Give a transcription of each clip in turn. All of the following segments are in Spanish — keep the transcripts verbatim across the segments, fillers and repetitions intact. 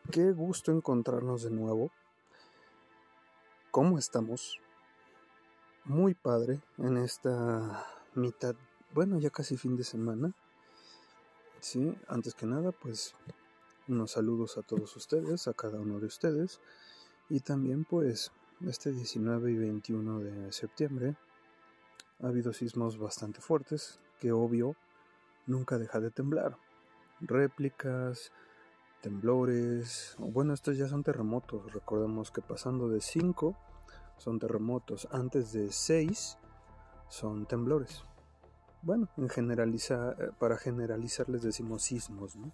Qué gusto encontrarnos de nuevo. ¿Cómo estamos? Muy padre en esta mitad, bueno, ya casi fin de semana. Sí, antes que nada, pues unos saludos a todos ustedes, a cada uno de ustedes. Y también pues este diecinueve y veintiuno de septiembre ha habido sismos bastante fuertes, que obvio nunca deja de temblar. Réplicas, temblores, bueno, estos ya son terremotos. Recordemos que pasando de cinco son terremotos, antes de seis son temblores. Bueno, en generaliza, para generalizar les decimos sismos, ¿no?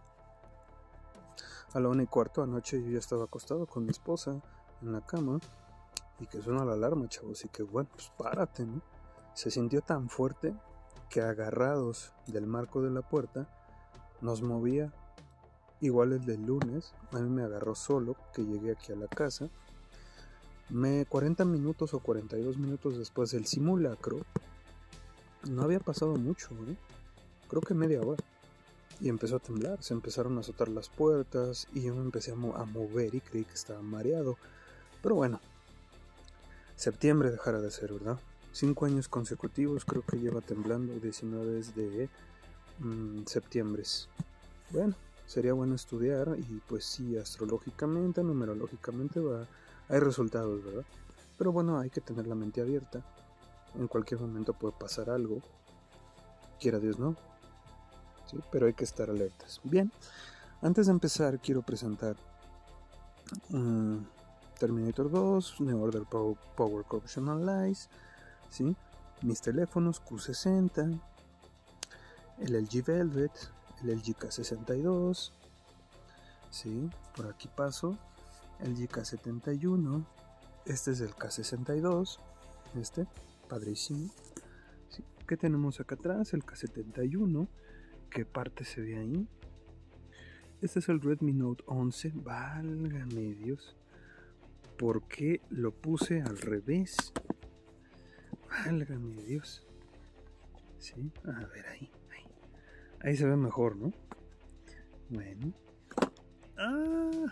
A la una y cuarto anoche yo ya estaba acostado con mi esposa en la cama y que suena la alarma, chavos, y que bueno, pues párate, ¿no? Se sintió tan fuerte que agarrados del marco de la puerta nos movía. Igual el del lunes, a mí me agarró solo, que llegué aquí a la casa. Me cuarenta minutos o cuarenta y dos minutos después del simulacro, no había pasado mucho, ¿eh? Creo que media hora. Y empezó a temblar, se empezaron a azotar las puertas y yo me empecé a, mo- a mover y creí que estaba mareado. Pero bueno, septiembre dejará de ser, ¿verdad? Cinco años consecutivos creo que lleva temblando, diecinueve de mmm, septiembre. Bueno, sería bueno estudiar y pues sí, astrológicamente, numerológicamente va, hay resultados, ¿verdad? Pero bueno, hay que tener la mente abierta. En cualquier momento puede pasar algo. Quiera Dios, ¿no? Sí, pero hay que estar alertas. Bien, antes de empezar quiero presentar um, Terminator dos, New Order Power, Power Corruptionalize, ¿sí? Mis teléfonos Q sesenta, el L G Velvet, el L G K sesenta y dos, ¿sí? Por aquí paso, el L G K setenta y uno, este es el K sesenta y dos, este, padrísimo. ¿Sí? ¿Qué tenemos acá atrás? El K setenta y uno, ¿qué parte se ve ahí? Este es el Redmi Note once, válgame Dios, ¿por qué lo puse al revés? Válgame Dios. Sí, a ver ahí, ahí, ahí se ve mejor, ¿no? Bueno. ¡Ah!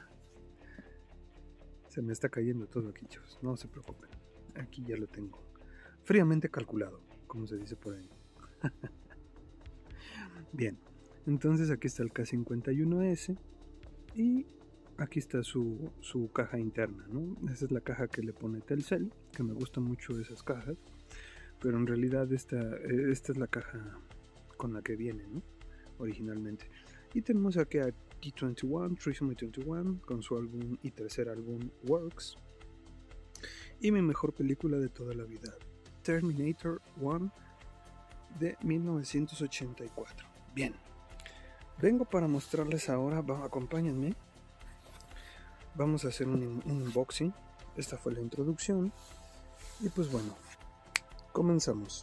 Se me está cayendo todo aquí, chavos, no se preocupen, aquí ya lo tengo fríamente calculado, como se dice por ahí. Bien, entonces aquí está el K cincuenta y uno S y aquí está su, su caja interna, ¿no? Esa es la caja que le pone Telcel, que me gustan mucho esas cajas, pero en realidad esta, esta es la caja con la que viene, ¿no? Originalmente. Y tenemos aquí a T veintiuno, Trisomy veintiuno, con su álbum y tercer álbum Works. Y mi mejor película de toda la vida, Terminator uno de mil novecientos ochenta y cuatro. Bien, vengo para mostrarles ahora, va, acompáñenme. Vamos a hacer un, un unboxing. Esta fue la introducción. Y pues bueno, comenzamos.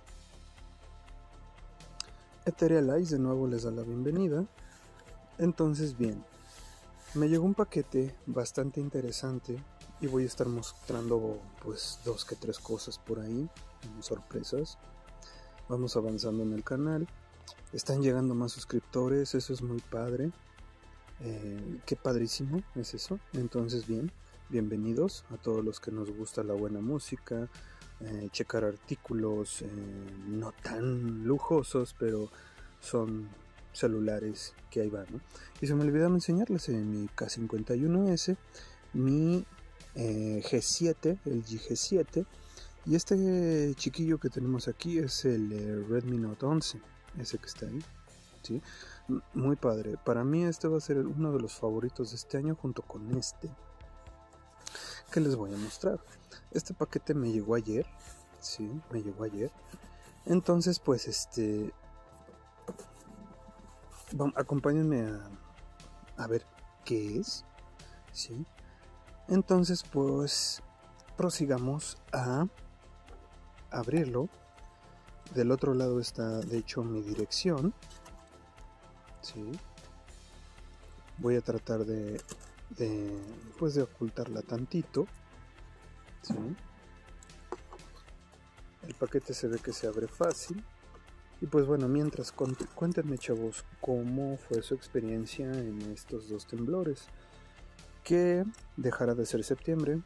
Etherealize de nuevo les da la bienvenida. Entonces bien, me llegó un paquete bastante interesante y voy a estar mostrando pues dos que tres cosas por ahí, sorpresas. Vamos avanzando en el canal. Están llegando más suscriptores, eso es muy padre. Eh, qué padrísimo es eso. Entonces bien, bienvenidos a todos los que nos gusta la buena música, eh, checar artículos eh, no tan lujosos, pero son celulares que ahí van, ¿no? Y se me olvidó enseñarles en mi K cincuenta y uno S, mi eh, G siete, el G G siete, y este chiquillo que tenemos aquí es el eh, Redmi Note once, ese que está ahí, ¿sí? Muy padre. Para mí este va a ser uno de los favoritos de este año junto con este que les voy a mostrar. Este paquete me llegó ayer, sí, me llegó ayer. Entonces pues este, vamos, acompáñenme a, a ver qué es, sí. Entonces pues prosigamos a abrirlo. Del otro lado está de hecho mi dirección. Sí. Voy a tratar de, de, pues de ocultarla tantito. ¿Sí? El paquete se ve que se abre fácil. Y pues bueno, mientras cuéntenme, chavos, cómo fue su experiencia en estos dos temblores. que dejará de ser septiembre.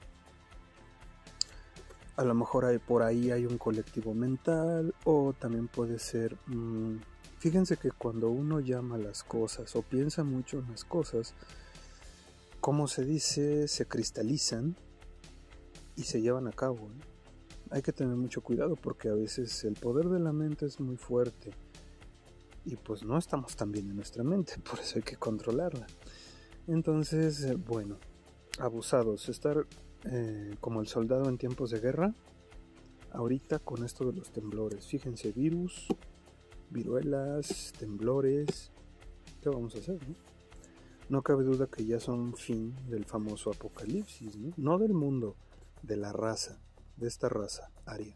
A lo mejor hay, por ahí hay un colectivo mental, o también puede ser... Mmm, fíjense que cuando uno llama las cosas o piensa mucho en las cosas, como se dice, se cristalizan y se llevan a cabo, ¿eh? Hay que tener mucho cuidado porque a veces el poder de la mente es muy fuerte y pues no estamos tan bien en nuestra mente, por eso hay que controlarla. Entonces, eh, bueno, abusados, estar eh, como el soldado en tiempos de guerra, ahorita con esto de los temblores. Fíjense, virus, viruelas, temblores, ¿qué vamos a hacer, no? No cabe duda que ya son fin del famoso apocalipsis, ¿no? No del mundo, de la raza, de esta raza aria.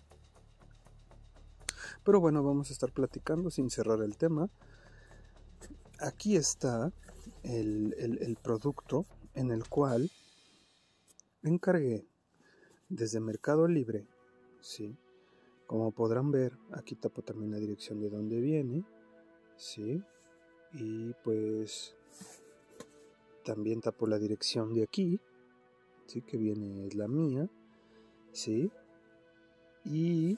Pero bueno, vamos a estar platicando sin cerrar el tema. Aquí está el, el, el producto en el cual encargué desde Mercado Libre, ¿sí? Como podrán ver, aquí tapo también la dirección de donde viene, ¿sí? Y pues también tapo la dirección de aquí, ¿sí? Que viene es la mía, ¿sí? Y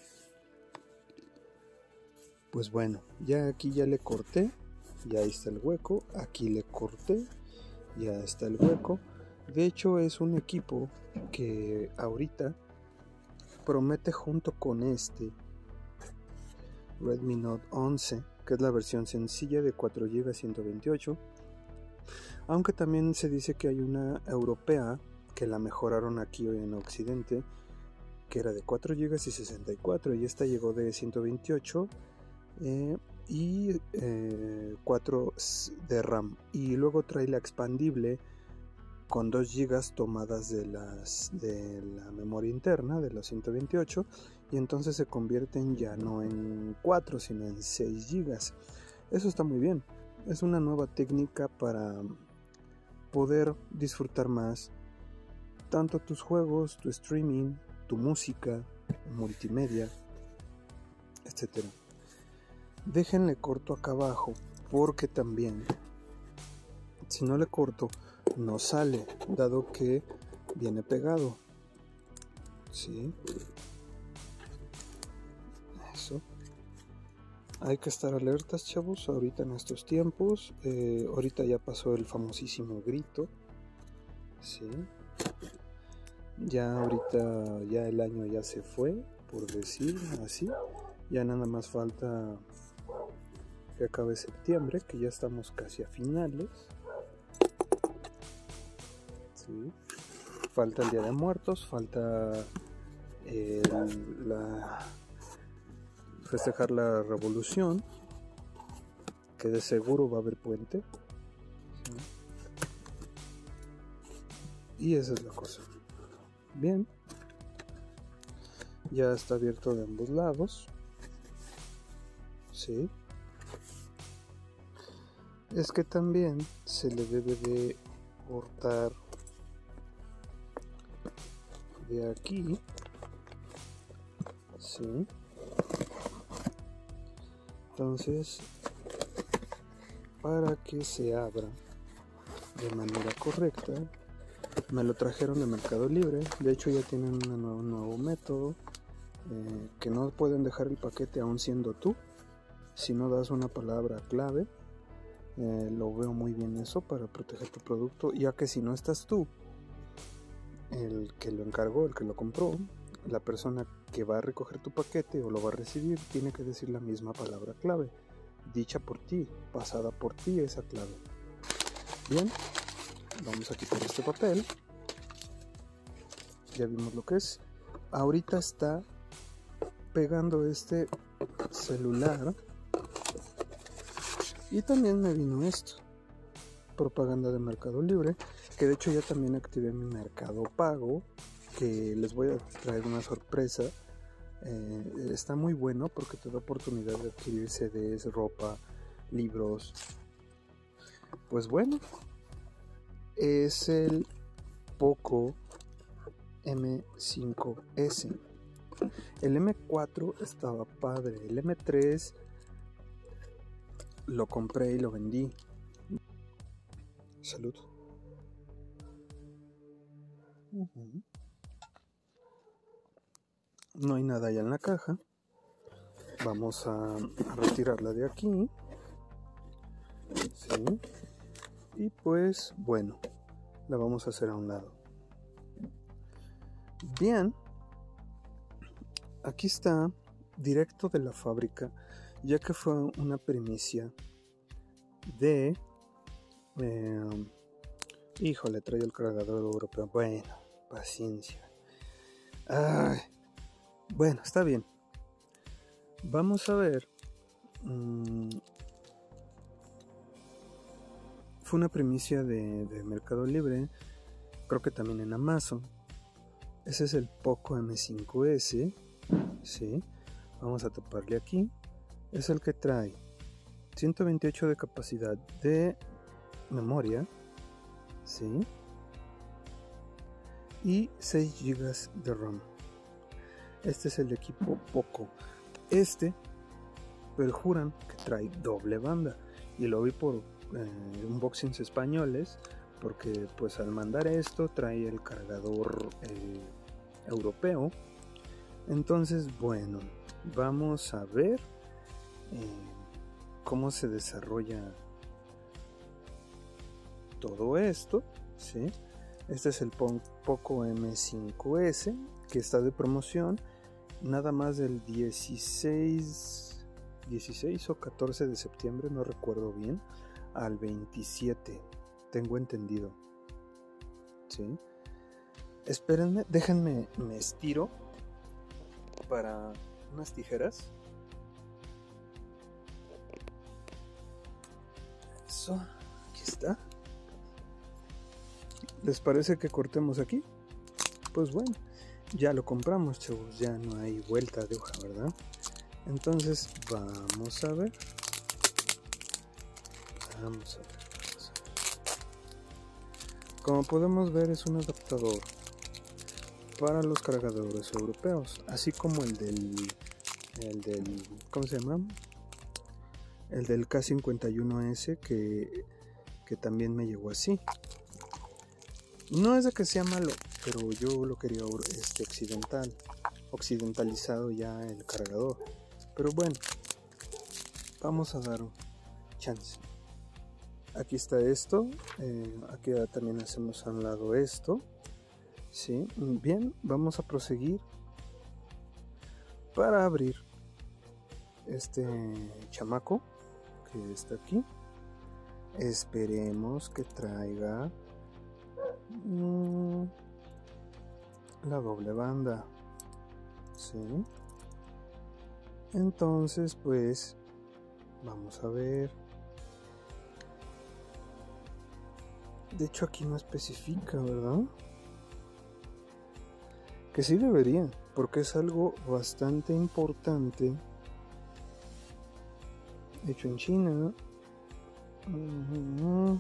pues bueno, ya aquí ya le corté, ya ahí está el hueco, aquí le corté, ya está el hueco. De hecho es un equipo que ahorita promete, junto con este Redmi Note once, que es la versión sencilla de cuatro gigas ciento veintiocho, aunque también se dice que hay una europea que la mejoraron aquí en Occidente, que era de cuatro gigas y sesenta y cuatro, y esta llegó de ciento veintiocho eh, y eh, cuatro de RAM, y luego trae la expandible con dos gigas tomadas de, las, de la memoria interna de los ciento veintiocho, y entonces se convierten ya no en cuatro sino en seis gigas. Eso está muy bien, es una nueva técnica para poder disfrutar más tanto tus juegos, tu streaming, tu música, multimedia, etcétera. Déjenle corto acá abajo, porque también si no le corto no sale, dado que viene pegado, ¿sí? Eso. Hay que estar alertas, chavos, ahorita en estos tiempos. Eh, ahorita ya pasó el famosísimo grito, ¿sí? Ya ahorita ya el año ya se fue, por decir así. Ya nada más falta que acabe septiembre, que ya estamos casi a finales, ¿sí? Falta el Día de Muertos, falta el, la, festejar la Revolución, que de seguro va a haber puente, ¿sí? Y esa es la cosa. Bien, ya está abierto de ambos lados, ¿sí? Es que también se le debe de cortar de aquí, ¿sí? Entonces, para que se abra de manera correcta, me lo trajeron de Mercado Libre. De hecho ya tienen un nuevo, nuevo método, eh, que no pueden dejar el paquete aún siendo tú, si no das una palabra clave. Eh, lo veo muy bien eso para proteger tu producto, ya que si no estás tú, el que lo encargó, el que lo compró, la persona que va a recoger tu paquete o lo va a recibir, tiene que decir la misma palabra clave, dicha por ti, pasada por ti esa clave. Bien, vamos a quitar este papel. Ya vimos lo que es. Ahorita está pegando este celular. Y también me vino esto, propaganda de Mercado Libre, que de hecho ya también activé mi Mercado Pago, que les voy a traer una sorpresa. Eh, está muy bueno porque te da oportunidad de adquirir C Ds, ropa, libros. Pues bueno, es el Poco eme cinco ese. El eme cuatro estaba padre, el eme tres lo compré y lo vendí. Salud. Uh-huh. No hay nada ya en la caja. Vamos a, a retirarla de aquí. ¿Sí? Y pues bueno, la vamos a hacer a un lado. Bien, aquí está directo de la fábrica, ya que fue una primicia de eh, híjole, trae el cargador europeo. Bueno, paciencia. Ay, bueno, está bien. Vamos a ver. mmm, Fue una primicia de, de Mercado Libre, creo que también en Amazon. Ese es el Poco eme cinco ese, ¿sí? Vamos a taparle aquí. Es el que trae ciento veintiocho de capacidad de memoria, ¿sí? Y seis gigas de RAM. Este es el equipo Poco. Este perjuran que trae doble banda, y lo vi por eh, unboxings españoles, porque pues al mandar esto trae el cargador eh, europeo. Entonces bueno, vamos a ver eh, cómo se desarrolla todo esto, ¿sí? Este es el Poco eme cinco ese, que está de promoción nada más del dieciséis o catorce de septiembre, no recuerdo bien, al veintisiete, tengo entendido, ¿sí? Espérenme, déjenme, me estiro para unas tijeras. Eso, aquí está. ¿Les parece que cortemos aquí? Pues bueno, ya lo compramos, chavos, ya no hay vuelta de hoja, ¿verdad? Entonces vamos a ver. Vamos a ver. Vamos a ver. Como podemos ver, es un adaptador para los cargadores europeos, así como el del, el del, ¿cómo se llama? El del K cincuenta y uno ese, que, que también me llegó así. No es de que sea malo, pero yo lo quería este occidental, occidentalizado ya el cargador. Pero bueno, vamos a dar un chance. Aquí está esto, eh, aquí también hacemos a un lado esto, ¿sí? Bien, vamos a proseguir para abrir este chamaco que está aquí. Esperemos que traiga mmm, la doble banda, ¿sí? Entonces pues vamos a ver. De hecho aquí no especifica, ¿verdad? Que sí debería, porque es algo bastante importante. Hecho en China. Uh-huh.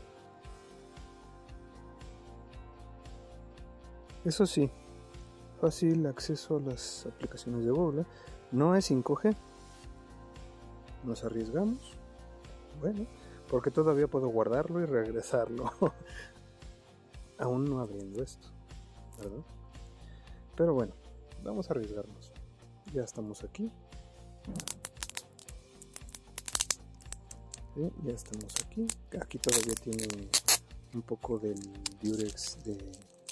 Eso sí, fácil acceso a las aplicaciones de Google. No es cinco G. Nos arriesgamos. Bueno, porque todavía puedo guardarlo y regresarlo. Aún no abriendo esto, ¿verdad? Pero bueno, vamos a arriesgarnos. Ya estamos aquí. ¿Sí? Ya estamos aquí. Aquí todavía tiene un poco del Durex de,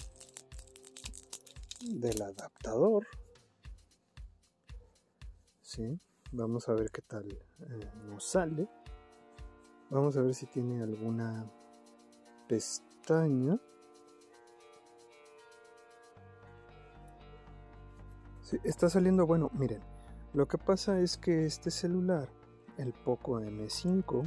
del adaptador. ¿Sí? Vamos a ver qué tal eh, nos sale. Vamos a ver si tiene alguna pestaña. Sí, está saliendo bueno. Miren, lo que pasa es que este celular, el Poco eme cinco,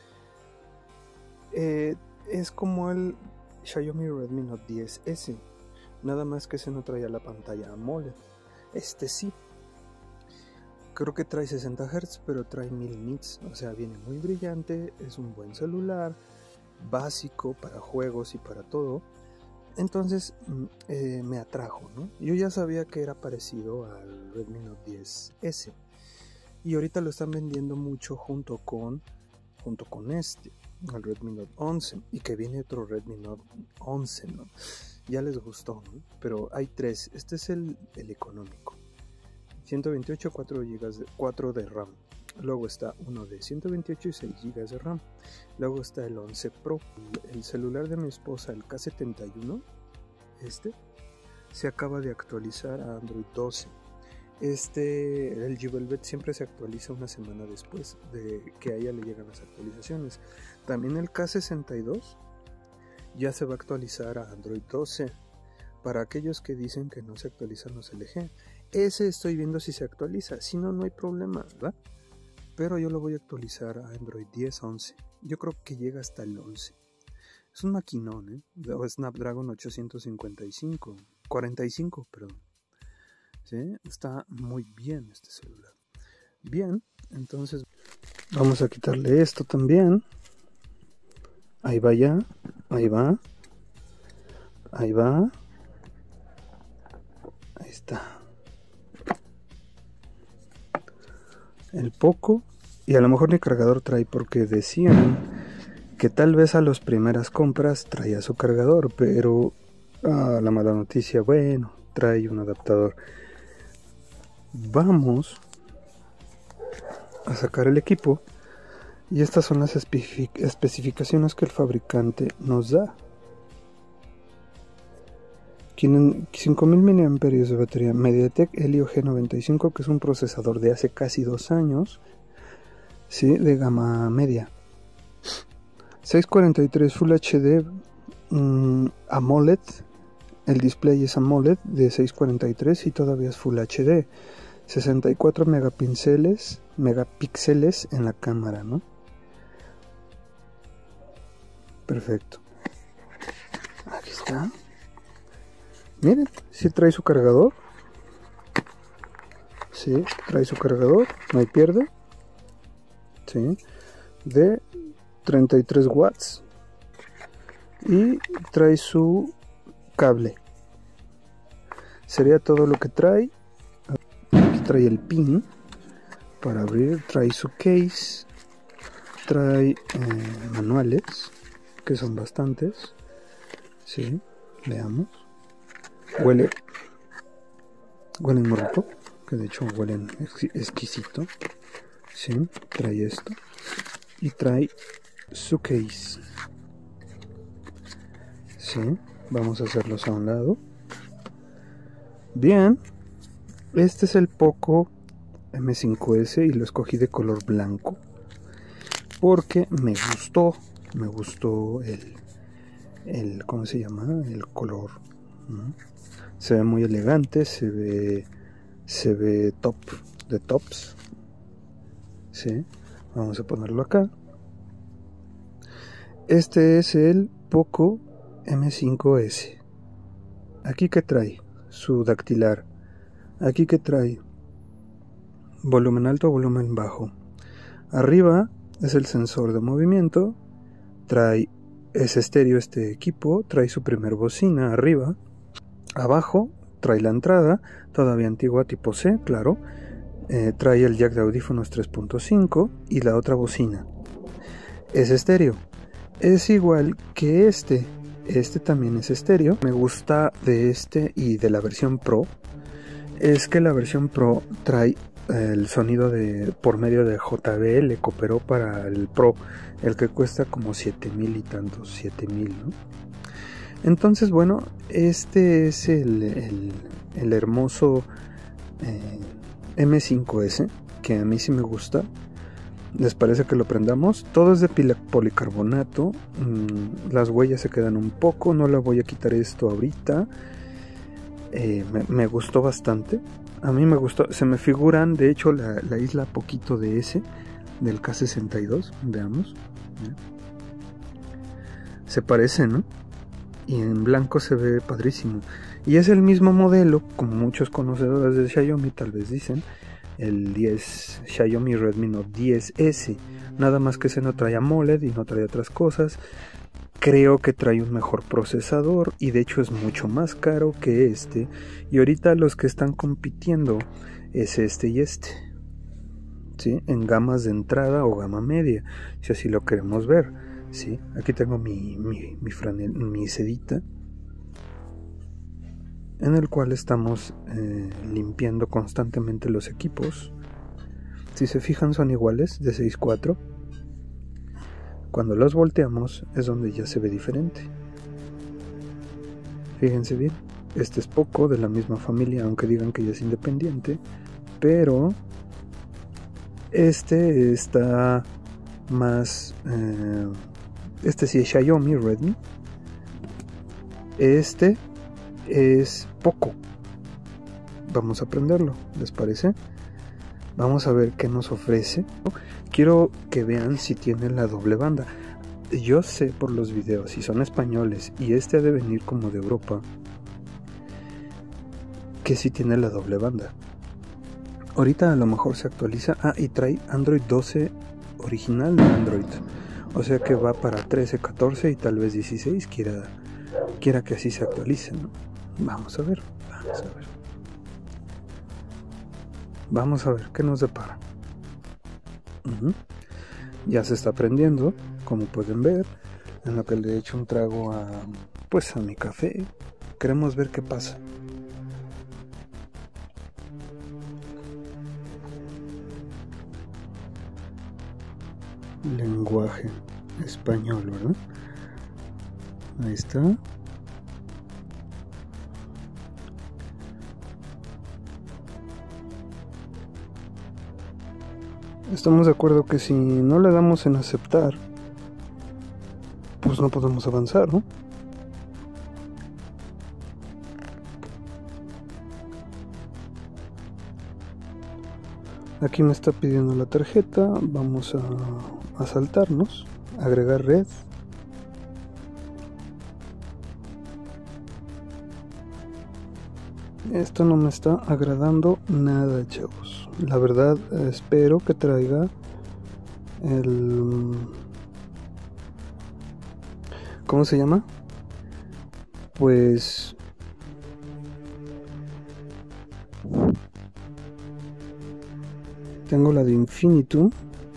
eh, es como el Xiaomi Redmi Note diez ese, nada más que ese no traía la pantalla AMOLED. Este sí, creo que trae sesenta hertz, pero trae mil nits, o sea, viene muy brillante. Es un buen celular, básico para juegos y para todo. Entonces eh, me atrajo, ¿no? Yo ya sabía que era parecido al Redmi Note diez ese, y ahorita lo están vendiendo mucho junto con junto con este. al Redmi Note once, y que viene otro Redmi Note once, ¿no? Ya les gustó, ¿no? Pero hay tres. Este es el, el económico. ciento veintiocho, cuatro gigas de, cuatro de RAM. Luego está uno de ciento veintiocho y seis gigas de RAM. Luego está el once Pro. El celular de mi esposa, el K setenta y uno, este, se acaba de actualizar a Android doce. Este, el L G Velvet siempre se actualiza una semana después de que a ella le llegan las actualizaciones. También el K sesenta y dos ya se va a actualizar a Android doce. Para aquellos que dicen que no se actualizan los L G, ese estoy viendo si se actualiza. Si no, no hay problema, ¿verdad? Pero yo lo voy a actualizar a Android diez, once. Yo creo que llega hasta el once. Es un maquinón, ¿eh? O Snapdragon ochocientos cincuenta y cinco, cuarenta y cinco, perdón. ¿Sí? Está muy bien este celular. Bien, entonces vamos a quitarle esto también. Ahí va ya, ahí va, ahí va, ahí está. El Poco, y a lo mejor ni cargador trae, porque decían que tal vez a las primeras compras traía su cargador, pero ah, la mala noticia, bueno, trae un adaptador. Vamos a sacar el equipo, y estas son las especificaciones que el fabricante nos da. Tienen cinco mil miliamperios de batería, MediaTek Helio G noventa y cinco, que es un procesador de hace casi dos años, ¿sí? De gama media. seiscientos cuarenta y tres Full H D mmm, AMOLED, el display es AMOLED de seiscientos cuarenta y tres y todavía es Full H D. sesenta y cuatro megapíxeles, megapíxeles en la cámara, ¿no? Perfecto. Aquí está. Miren, si trae su cargador. Sí, trae su cargador, no hay pierde. Sí, de treinta y tres watts. Y trae su cable. Sería todo lo que trae. Aquí trae el pin para abrir, trae su case, trae eh, manuales, que son bastantes. Sí, veamos. Huele, huelen muy rico, que de hecho huelen exquisito. Sí, trae esto y trae su case. Sí, vamos a hacerlos a un lado. Bien, este es el Poco M cinco S y lo escogí de color blanco porque me gustó, me gustó el, el ¿cómo se llama? El color. ¿no? Se ve muy elegante, se ve, se ve top de tops. Sí, vamos a ponerlo acá. Este es el Poco M cinco S. Aquí que trae su dactilar. Aquí que trae volumen alto, volumen bajo. Arriba es el sensor de movimiento. Trae, es estéreo este equipo. Trae su primer bocina arriba. Abajo trae la entrada, todavía antigua tipo C, claro. Eh, trae el jack de audífonos tres punto cinco y la otra bocina. Es estéreo. Es igual que este. Este también es estéreo. Me gusta de este y de la versión Pro es que la versión Pro trae el sonido de por medio de J B L, cooperó para el Pro, el que cuesta como siete mil y tantos, siete mil, ¿no? Entonces, bueno, este es el, el, el hermoso eh, M cinco S, que a mí sí me gusta. ¿Les parece que lo prendamos? Todo es de policarbonato. Mm, las huellas se quedan un poco. No le voy a quitar esto ahorita. Eh, me, me gustó bastante. A mí me gustó. Se me figuran, de hecho, la, la isla poquito de ese, del K sesenta y dos. Veamos. ¿Eh? Se parece, ¿no? Y en blanco se ve padrísimo. Y es el mismo modelo, como muchos conocedores de Xiaomi tal vez dicen, el diez, Xiaomi Redmi Note diez S. Nada más que ese no trae AMOLED y no trae otras cosas. Creo que trae un mejor procesador y de hecho es mucho más caro que este. Y ahorita los que están compitiendo es este y este, ¿sí? En gamas de entrada o gama media, si así lo queremos ver. Sí, aquí tengo mi, mi, mi, franel, mi sedita, en el cual estamos eh, limpiando constantemente los equipos. Si se fijan, son iguales, de seis cuatro. Cuando los volteamos es donde ya se ve diferente. Fíjense bien, este es Poco, de la misma familia, aunque digan que ya es independiente, pero este está más eh, este sí es Xiaomi Redmi. Este es Poco. Vamos a prenderlo, ¿les parece? Vamos a ver qué nos ofrece. Quiero que vean si tiene la doble banda. Yo sé por los videos, si son españoles y este ha de venir como de Europa, que sí tiene la doble banda. Ahorita a lo mejor se actualiza. Ah, y trae Android doce original de Android. O sea que va para trece, catorce y tal vez dieciséis. Quiera, quiera que así se actualice, ¿no? Vamos a ver, vamos a ver. Vamos a ver qué nos depara. Uh-huh. Ya se está prendiendo, como pueden ver, en lo que le he hecho un trago a, pues a mi café. Queremos ver qué pasa. Lenguaje español, ¿verdad? Ahí está. Estamos de acuerdo que si no le damos en aceptar, pues no podemos avanzar, ¿no? Aquí me está pidiendo la tarjeta. Vamos a, a saltarnos, agregar red. Esto no me está agradando nada, chavos. La verdad, espero que traiga el... ¿Cómo se llama? Pues... Tengo la de Infinitum.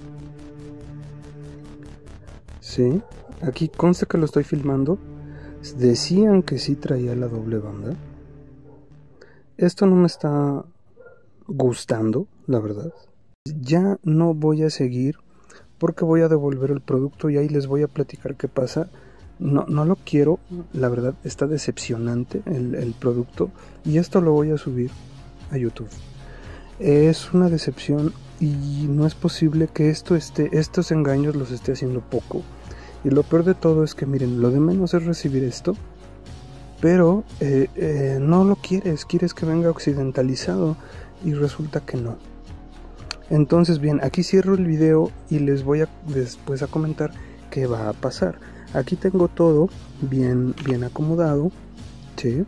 Sí. Aquí consta que lo estoy filmando. Decían que sí traía la doble banda. Esto no me está gustando, la verdad. Ya no voy a seguir porque voy a devolver el producto y ahí les voy a platicar qué pasa. No, no lo quiero, la verdad está decepcionante el, el producto y esto lo voy a subir a YouTube. Es una decepción y no es posible que esto esté, estos engaños los esté haciendo Poco. Y lo peor de todo es que miren, lo de menos es recibir esto. Pero eh, eh, no lo quieres, quieres que venga occidentalizado y resulta que no. Entonces bien, aquí cierro el video y les voy a después a comentar qué va a pasar. Aquí tengo todo bien, bien acomodado, ¿sí?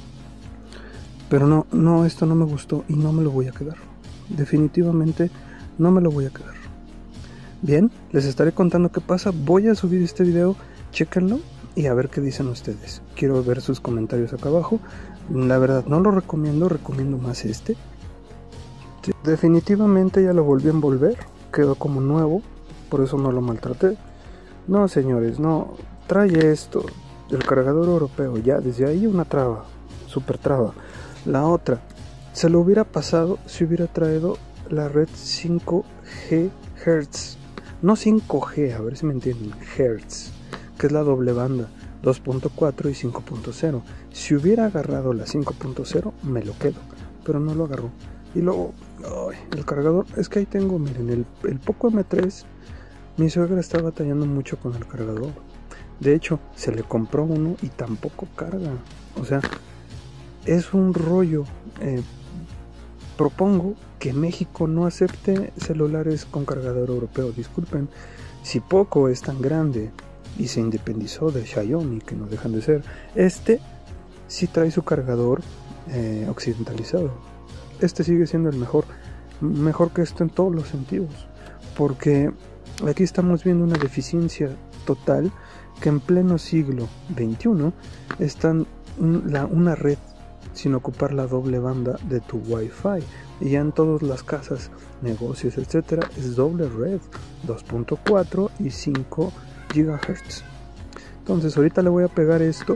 Pero no, no, esto no me gustó y no me lo voy a quedar. Definitivamente no me lo voy a quedar. Bien, les estaré contando qué pasa. Voy a subir este video, chéquenlo. Y a ver qué dicen ustedes. Quiero ver sus comentarios acá abajo. La verdad no lo recomiendo, recomiendo más este. Sí, definitivamente ya lo volví a envolver. Quedó como nuevo, por eso no lo maltraté. No señores, no. Trae esto, el cargador europeo. Ya desde ahí una traba, super traba. La otra, se lo hubiera pasado si hubiera traído la red cinco G Hertz. No cinco G, a ver si me entienden. Hertz, que es la doble banda, dos punto cuatro y cinco punto cero. Si hubiera agarrado la cinco punto cero, me lo quedo, pero no lo agarró. Y luego, ay, el cargador, es que ahí tengo, miren, el, el Poco M tres, mi suegra está batallando mucho con el cargador. De hecho, se le compró uno y tampoco carga. O sea, es un rollo. Eh, propongo que México no acepte celulares con cargador europeo. Disculpen, si Poco es tan grande y se independizó de Xiaomi, que no dejan de ser, este sí trae su cargador eh, occidentalizado. Este sigue siendo el mejor, mejor que esto en todos los sentidos, porque aquí estamos viendo una deficiencia total, que en pleno siglo veintiuno están la, una red sin ocupar la doble banda de tu Wi-Fi, y ya en todas las casas, negocios, etcétera, es doble red, dos punto cuatro y cinco gigahertz. Entonces ahorita le voy a pegar esto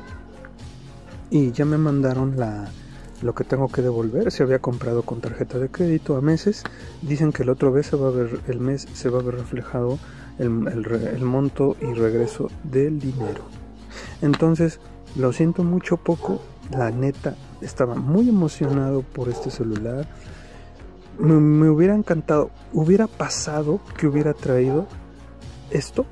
y ya me mandaron la lo que tengo que devolver. Se había comprado con tarjeta de crédito a meses. Dicen que el otro vez se va a ver el mes se va a ver reflejado el, el, el monto y regreso del dinero. Entonces lo siento mucho poco, la neta estaba muy emocionado por este celular. Me, me hubiera encantado, hubiera pasado que hubiera traído esto,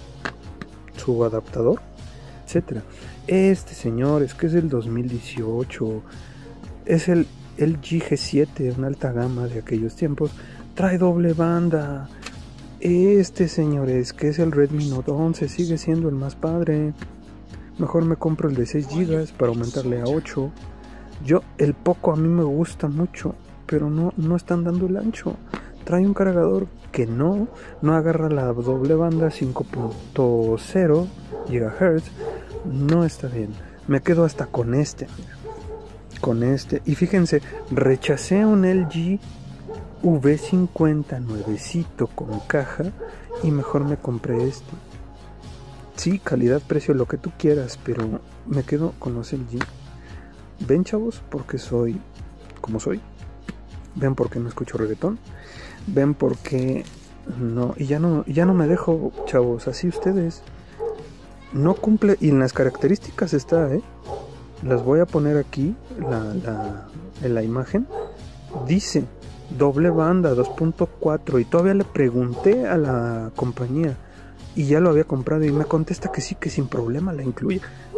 su adaptador, etcétera. Este, señores, que es del dos mil dieciocho, es el L G G siete, una alta gama de aquellos tiempos, trae doble banda. Este, señores, que es el Redmi Note once, sigue siendo el más padre. Mejor me compro el de seis gigas para aumentarle a ocho. Yo, el Poco a mí me gusta mucho, pero no, no están dando el ancho. Trae un cargador que no, no agarra la doble banda, cinco punto cero gigahertz. No está bien. Me quedo hasta con este, mira. Con este. Y fíjense, rechacé un L G V cincuenta nuevecito con caja y mejor me compré este. Sí, calidad, precio, lo que tú quieras, pero me quedo con los L G. Ven, chavos, porque soy como soy. Ven porque no escucho reggaetón. Ven porque no, y ya no, ya no me dejo, chavos, así ustedes. No cumple, y en las características está, eh. Las voy a poner aquí, la, la, en la imagen. Dice doble banda dos punto cuatro y todavía le pregunté a la compañía y ya lo había comprado y me contesta que sí, que sin problema la incluye.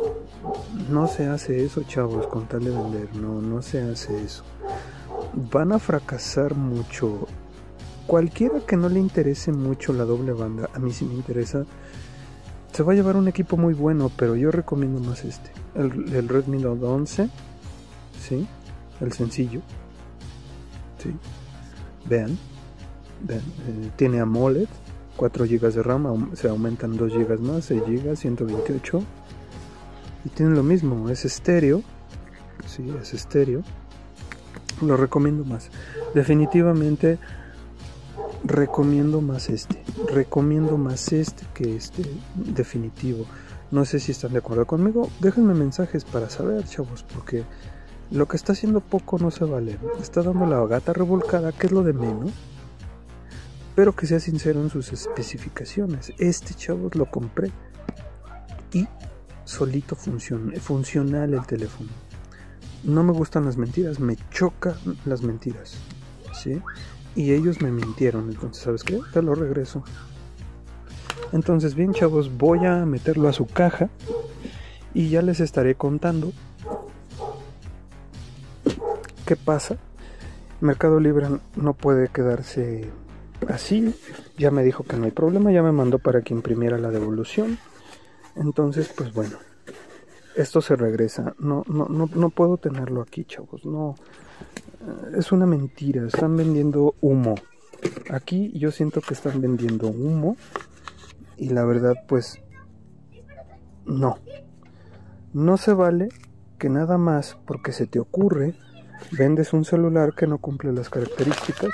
No se hace eso, chavos, con tal de vender. No, no se hace eso. Van a fracasar mucho. Cualquiera que no le interese mucho la doble banda, a mí sí me interesa, se va a llevar un equipo muy bueno, pero yo recomiendo más este, el, el Redmi Note once, sí, el sencillo, sí, vean, vean eh, tiene AMOLED, cuatro gigas de RAM, se aumentan dos gigas más, seis gigas, ciento veintiocho, y tiene lo mismo, es estéreo, sí, es estéreo, lo recomiendo más, definitivamente. Recomiendo más este, recomiendo más este que este, definitivo. No sé si están de acuerdo conmigo, déjenme mensajes para saber, chavos, porque lo que está haciendo Poco no se vale. Está dando la gata revolcada, que es lo de menos, pero que sea sincero en sus especificaciones. Este, chavos, lo compré y solito funciona, funcional el teléfono. No me gustan las mentiras, me chocan las mentiras, ¿sí? Y ellos me mintieron, entonces, ¿sabes qué? Te lo regreso. Entonces, bien, chavos, voy a meterlo a su caja y ya les estaré contando qué pasa. Mercado Libre no puede quedarse así. Ya me dijo que no hay problema, ya me mandó para que imprimiera la devolución. Entonces, pues bueno, esto se regresa. No, no, no, no puedo tenerlo aquí, chavos. No. Es una mentira, están vendiendo humo. Aquí yo siento que están vendiendo humo y la verdad pues no. No se vale que nada más porque se te ocurre vendes un celular que no cumple las características.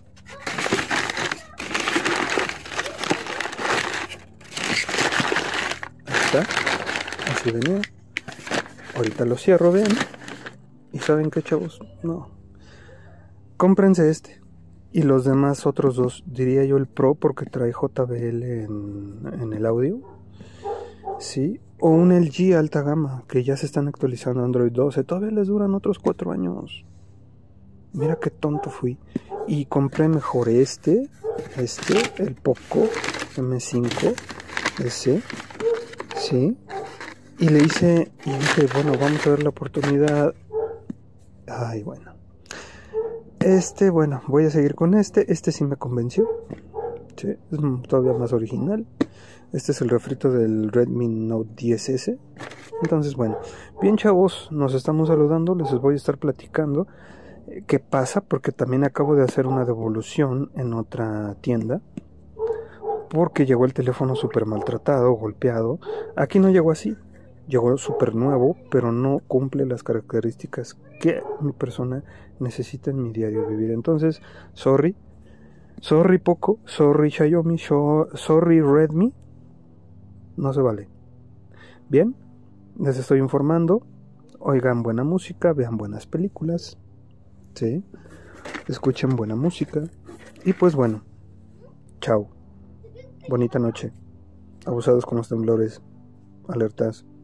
Ahí está, así venía. Ahorita lo cierro, vean. Y ¿saben qué, chavos? No. Cómprense este y los demás otros dos, diría yo el Pro porque trae J B L en, en el audio, sí, o un L G alta gama que ya se están actualizando Android doce, todavía les duran otros cuatro años. Mira qué tonto fui y compré mejor este, este, el Poco M cinco, ese, sí, y le hice y dije, bueno, vamos a ver la oportunidad. Ay, bueno. Este, bueno, voy a seguir con este. Este sí me convenció. Sí, es todavía más original. Este es el refrito del Redmi Note diez ese. Entonces, bueno. Bien, chavos, nos estamos saludando. Les voy a estar platicando qué pasa, porque también acabo de hacer una devolución en otra tienda. Porque llegó el teléfono súper maltratado, golpeado. Aquí no llegó así. Llegó súper nuevo, pero no cumple las características que mi persona necesita en mi diario vivir. Entonces, sorry, sorry Poco, sorry Xiaomi, sorry Redmi, no se vale. Bien, les estoy informando. Oigan buena música, vean buenas películas, ¿sí? Escuchen buena música. Y pues bueno, chao. Bonita noche. Abusados con los temblores. Alertas.